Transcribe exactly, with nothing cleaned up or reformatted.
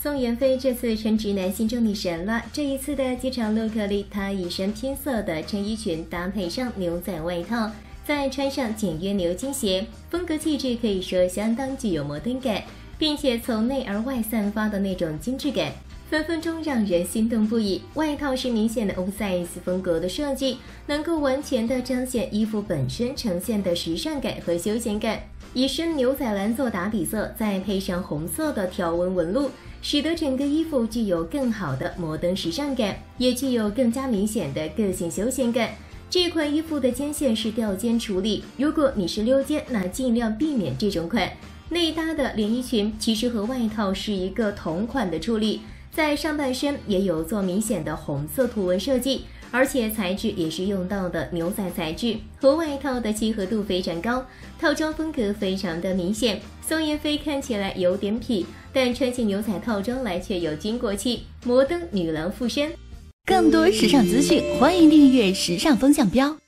宋妍霏这次称直男心中女神了。这一次的机场 look 里，她一身拼色的衬衣裙搭配上牛仔外套，再穿上简约牛津鞋，风格气质可以说相当具有摩登感，并且从内而外散发的那种精致感，分分钟让人心动不已。外套是明显的 oversize 风格的设计，能够完全的彰显衣服本身呈现的时尚感和休闲感。以深牛仔蓝做打底色，再配上红色的条纹纹路，使得整个衣服具有更好的摩登时尚感，也具有更加明显的个性休闲感。这款衣服的肩线是吊肩处理，如果你是溜肩，那尽量避免这种款。内搭的连衣裙其实和外套是一个同款的处理，在上半身也有做明显的红色图文设计，而且材质也是用到的牛仔材质，和外套的契合度非常高，套装风格非常的明显。宋妍霏看起来有点痞，但穿起牛仔套装来却有军国气，摩登女郎附身。 更多时尚资讯，欢迎订阅时尚风向标。